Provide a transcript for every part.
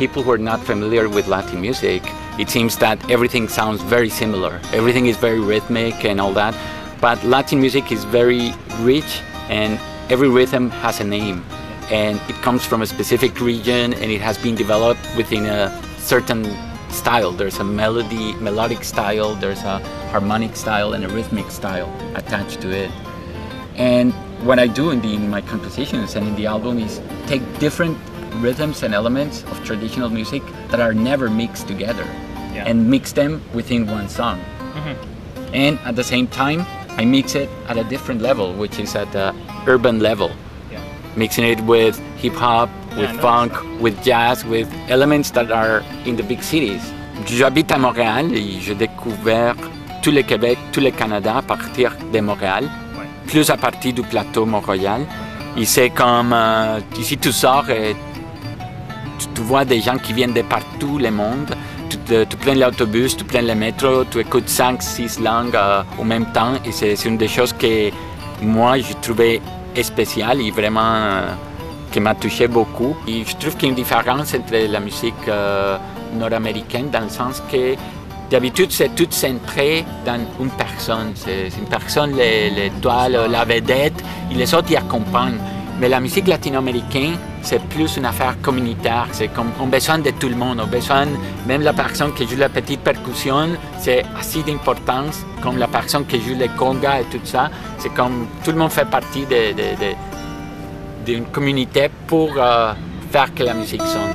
people who are not familiar with Latin music, it seems that everything sounds very similar. Everything is very rhythmic and all that. But Latin music is very rich, and every rhythm has a name. And it comes from a specific region, and it has been developed within a certain style. There's a melodic style, there's a harmonic style, and a rhythmic style attached to it. And what I do in my compositions and in the album is take different rhythms and elements of traditional music that are never mixed together, and mix them within one song. And at the same time, I mix it at a different level, which is at the urban level. Mixing it with hip-hop, with funk, with jazz, with elements that are in the big cities. J'habite à Montréal et j'ai découvert tout le Québec, tout le Canada à partir de Montréal, plus à partir du plateau Mont-Royal. Et c'est comme, ici tu sors et tu vois des gens qui viennent de partout le monde. Tu prends l'autobus, tu prends le métro, tu écoutes 5-6 langues en même temps. Et c'est une des choses que moi je trouvais spécial et vraiment qui m'a touché beaucoup. Et je trouve qu'il y a une différence entre la musique nord-américaine dans le sens que d'habitude c'est tout centré dans une personne. C'est une personne, l'étoile, la vedette, et les autres y accompagnent. Mais la musique latino-américaine, c'est plus une affaire communautaire. C'est comme on a besoin de tout le monde. On a besoin, même la personne qui joue la petite percussion, c'est assez d'importance comme la personne qui joue les congas et tout ça. C'est comme tout le monde fait partie d'une communauté pour faire que la musique sonne.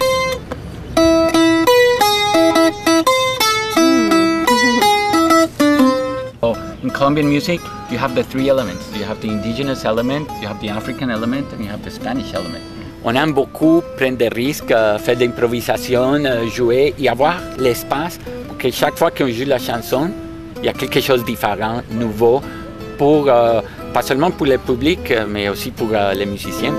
In Colombian music, you have the three elements. You have the indigenous element, you have the African element, and you have the Spanish element. On aime beaucoup prendre des risques, faire de l'improvisation, jouer et avoir l'espace pour que chaque fois qu'on joue la chanson, il y a quelque chose de différent, nouveau, pour, pas seulement pour le public, mais aussi pour les musiciens.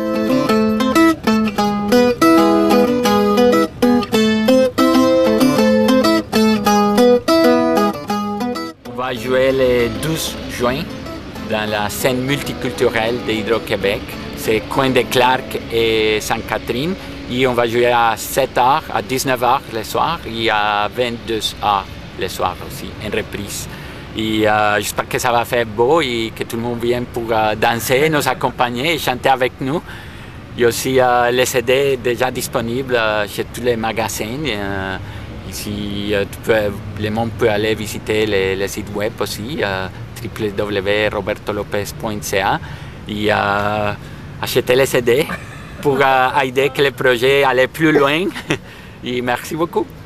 On va jouer le 12 juin dans la scène multiculturelle d'Hydro-Québec. C'est Coin de Clark et Sainte-Catherine. Et on va jouer à 7h, à 19h le soir et à 22h le soir aussi, en reprise. Et j'espère que ça va faire beau et que tout le monde vienne pour danser, nous accompagner et chanter avec nous. Il y a aussi les CD déjà disponibles chez tous les magasins. Ici, le monde peut aller visiter le site web aussi, www.robertolopez.ca, et acheter les CD pour aider que le projet aille plus loin. Et merci beaucoup.